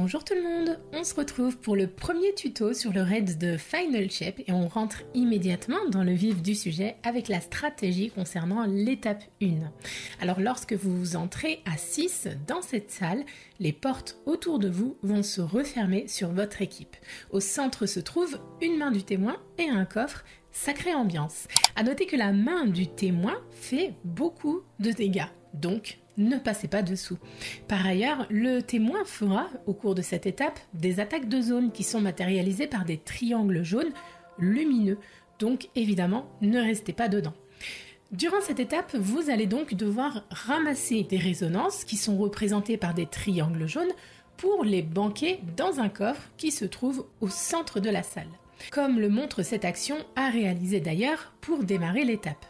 Bonjour tout le monde, on se retrouve pour le premier tuto sur le raid de Final Shape et on rentre immédiatement dans le vif du sujet avec la stratégie concernant l'étape 1. Alors lorsque vous entrez à 6 dans cette salle, les portes autour de vous vont se refermer sur votre équipe. Au centre se trouve une main du témoin et un coffre. Sacrée ambiance. À noter que la main du témoin fait beaucoup de dégâts, donc ne passez pas dessous. Par ailleurs, le témoin fera, au cours de cette étape, des attaques de zone qui sont matérialisées par des triangles jaunes lumineux, donc évidemment, ne restez pas dedans. Durant cette étape, vous allez donc devoir ramasser des résonances qui sont représentées par des triangles jaunes pour les banquer dans un coffre qui se trouve au centre de la salle. Comme le montre cette action à réaliser d'ailleurs pour démarrer l'étape.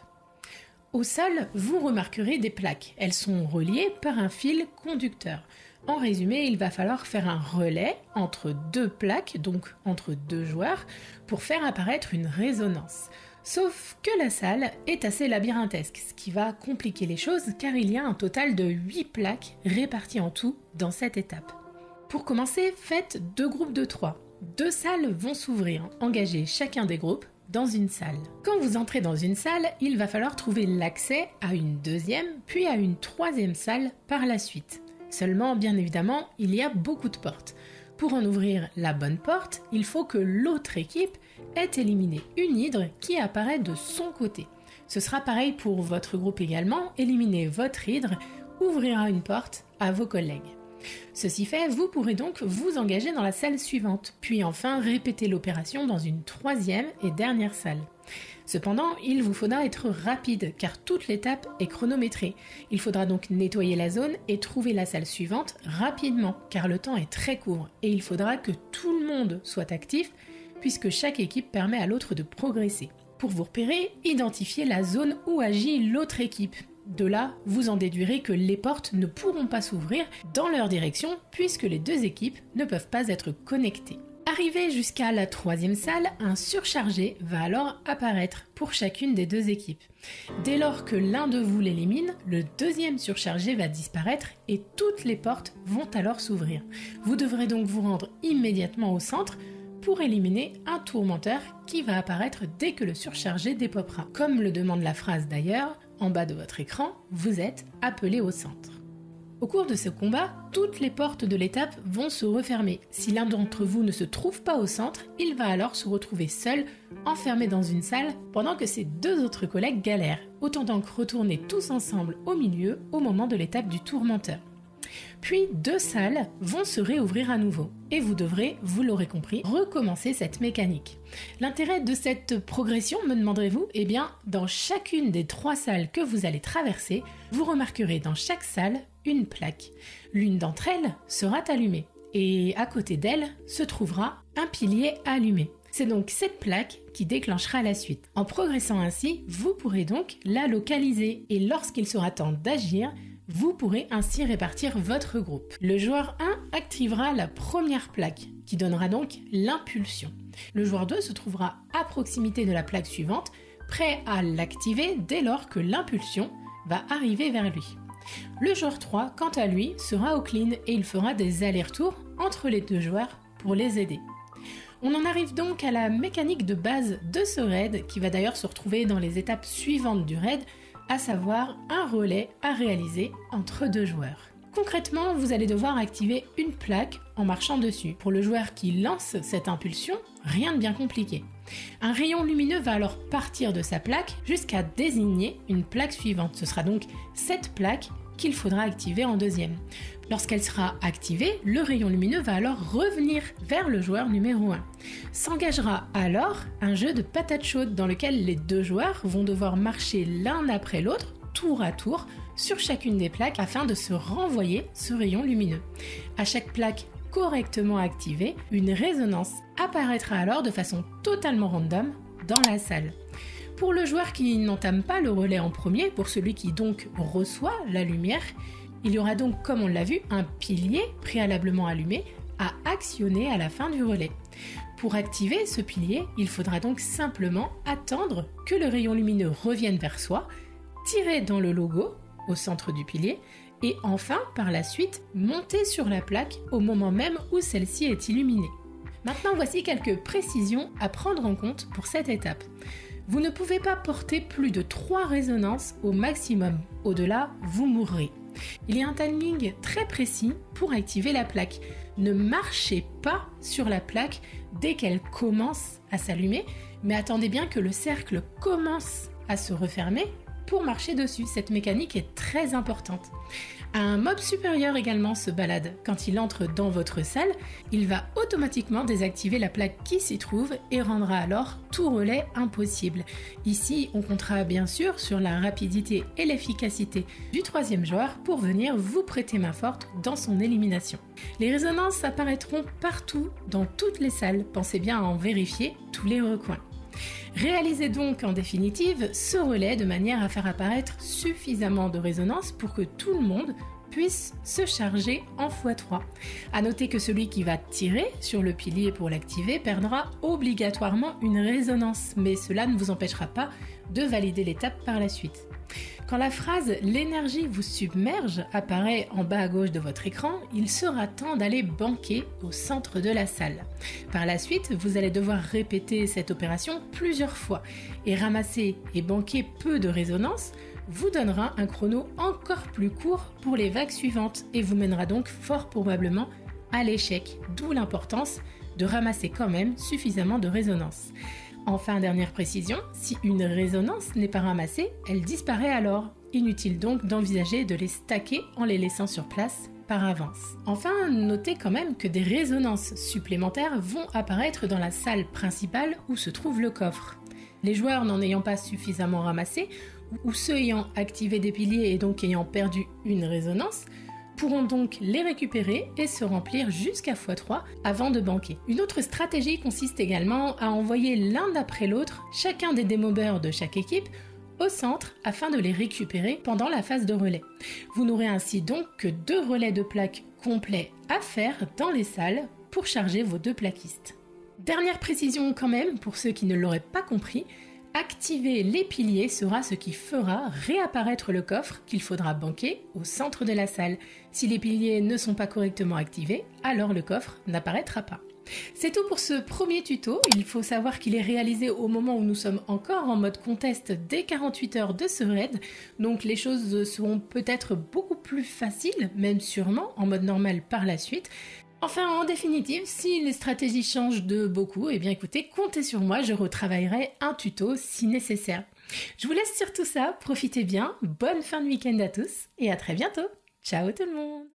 Au sol, vous remarquerez des plaques. Elles sont reliées par un fil conducteur. En résumé, il va falloir faire un relais entre deux plaques, donc entre deux joueurs, pour faire apparaître une résonance. Sauf que la salle est assez labyrinthesque, ce qui va compliquer les choses car il y a un total de 8 plaques réparties en tout dans cette étape. Pour commencer, faites 2 groupes de 3. 2 salles vont s'ouvrir, engagez chacun des groupes dans une salle. Quand vous entrez dans une salle, il va falloir trouver l'accès à une deuxième, puis à une troisième salle par la suite. Seulement, bien évidemment, il y a beaucoup de portes. Pour en ouvrir la bonne porte, il faut que l'autre équipe ait éliminé une hydre qui apparaît de son côté. Ce sera pareil pour votre groupe également, éliminer votre hydre ouvrira une porte à vos collègues. Ceci fait, vous pourrez donc vous engager dans la salle suivante, puis enfin répéter l'opération dans une troisième et dernière salle. Cependant, il vous faudra être rapide car toute l'étape est chronométrée. Il faudra donc nettoyer la zone et trouver la salle suivante rapidement car le temps est très court et il faudra que tout le monde soit actif puisque chaque équipe permet à l'autre de progresser. Pour vous repérer, identifiez la zone où agit l'autre équipe. De là, vous en déduirez que les portes ne pourront pas s'ouvrir dans leur direction puisque les deux équipes ne peuvent pas être connectées. Arrivé jusqu'à la troisième salle, un surchargé va alors apparaître pour chacune des deux équipes. Dès lors que l'un de vous l'élimine, le deuxième surchargé va disparaître et toutes les portes vont alors s'ouvrir. Vous devrez donc vous rendre immédiatement au centre pour éliminer un tourmenteur qui va apparaître dès que le surchargé dépopera. Comme le demande la phrase d'ailleurs, en bas de votre écran, vous êtes appelé au centre. Au cours de ce combat, toutes les portes de l'étape vont se refermer. Si l'un d'entre vous ne se trouve pas au centre, il va alors se retrouver seul, enfermé dans une salle, pendant que ses deux autres collègues galèrent. Autant donc retourner tous ensemble au milieu au moment de l'étape du tourmenteur. Puis 2 salles vont se réouvrir à nouveau et vous devrez, vous l'aurez compris, recommencer cette mécanique. L'intérêt de cette progression, me demanderez-vous? Eh bien, dans chacune des 3 salles que vous allez traverser, vous remarquerez dans chaque salle une plaque. L'une d'entre elles sera allumée et à côté d'elle se trouvera un pilier allumé. C'est donc cette plaque qui déclenchera la suite. En progressant ainsi, vous pourrez donc la localiser et lorsqu'il sera temps d'agir, vous pourrez ainsi répartir votre groupe. Le joueur 1 activera la première plaque, qui donnera donc l'impulsion. Le joueur 2 se trouvera à proximité de la plaque suivante, prêt à l'activer dès lors que l'impulsion va arriver vers lui. Le joueur 3, quant à lui, sera au clean et il fera des allers-retours entre les deux joueurs pour les aider. On en arrive donc à la mécanique de base de ce raid, qui va d'ailleurs se retrouver dans les étapes suivantes du raid, à savoir un relais à réaliser entre deux joueurs. Concrètement, vous allez devoir activer une plaque en marchant dessus. Pour le joueur qui lance cette impulsion, rien de bien compliqué. Un rayon lumineux va alors partir de sa plaque jusqu'à désigner une plaque suivante. Ce sera donc cette plaque qu'il faudra activer en deuxième. Lorsqu'elle sera activée, le rayon lumineux va alors revenir vers le joueur numéro 1. S'engagera alors un jeu de patates chaudes dans lequel les deux joueurs vont devoir marcher l'un après l'autre, tour à tour, sur chacune des plaques afin de se renvoyer ce rayon lumineux. À chaque plaque correctement activée, une résonance apparaîtra alors de façon totalement random dans la salle. Pour le joueur qui n'entame pas le relais en premier, pour celui qui donc reçoit la lumière, il y aura donc, comme on l'a vu, un pilier préalablement allumé à actionner à la fin du relais. Pour activer ce pilier, il faudra donc simplement attendre que le rayon lumineux revienne vers soi, tirer dans le logo au centre du pilier Et enfin, par la suite, montez sur la plaque au moment même où celle-ci est illuminée. Maintenant, voici quelques précisions à prendre en compte pour cette étape. Vous ne pouvez pas porter plus de 3 résonances au maximum. Au-delà, vous mourrez. Il y a un timing très précis pour activer la plaque. Ne marchez pas sur la plaque dès qu'elle commence à s'allumer, mais attendez bien que le cercle commence à se refermer pour marcher dessus. Cette mécanique est très importante. Un mob supérieur également se balade. Quand il entre dans votre salle, il va automatiquement désactiver la plaque qui s'y trouve et rendra alors tout relais impossible. Ici, on comptera bien sûr sur la rapidité et l'efficacité du 3e joueur pour venir vous prêter main forte dans son élimination. Les résonances apparaîtront partout dans toutes les salles. Pensez bien à en vérifier tous les recoins. Réalisez donc en définitive ce relais de manière à faire apparaître suffisamment de résonance pour que tout le monde puisse se charger en x3. A noter que celui qui va tirer sur le pilier pour l'activer perdra obligatoirement une résonance, mais cela ne vous empêchera pas de valider l'étape par la suite. Quand la phrase « l'énergie vous submerge » apparaît en bas à gauche de votre écran, il sera temps d'aller banquer au centre de la salle. Par la suite, vous allez devoir répéter cette opération plusieurs fois et ramasser et banquer peu de résonance vous donnera un chrono encore plus court pour les vagues suivantes et vous mènera donc fort probablement à l'échec, d'où l'importance de ramasser quand même suffisamment de résonance. Enfin, dernière précision, si une résonance n'est pas ramassée, elle disparaît alors. Inutile donc d'envisager de les stacker en les laissant sur place par avance. Enfin, notez quand même que des résonances supplémentaires vont apparaître dans la salle principale où se trouve le coffre. Les joueurs n'en ayant pas suffisamment ramassé, ou ceux ayant activé des piliers et donc ayant perdu une résonance, pourront donc les récupérer et se remplir jusqu'à x3 avant de banquer. Une autre stratégie consiste également à envoyer l'un d'après l'autre chacun des démobeurs de chaque équipe au centre afin de les récupérer pendant la phase de relais. Vous n'aurez ainsi donc que 2 relais de plaques complets à faire dans les salles pour charger vos 2 plaquistes. Dernière précision quand même pour ceux qui ne l'auraient pas compris, activer les piliers sera ce qui fera réapparaître le coffre qu'il faudra banquer au centre de la salle. Si les piliers ne sont pas correctement activés, alors le coffre n'apparaîtra pas. C'est tout pour ce premier tuto. Il faut savoir qu'il est réalisé au moment où nous sommes encore en mode contest dès 48 heures de ce raid, donc les choses seront peut-être beaucoup plus faciles, même sûrement en mode normal par la suite. Enfin, en définitive, si les stratégies changent de beaucoup, eh bien écoutez, comptez sur moi, je retravaillerai un tuto si nécessaire. Je vous laisse sur tout ça, profitez bien, bonne fin de week-end à tous et à très bientôt. Ciao tout le monde!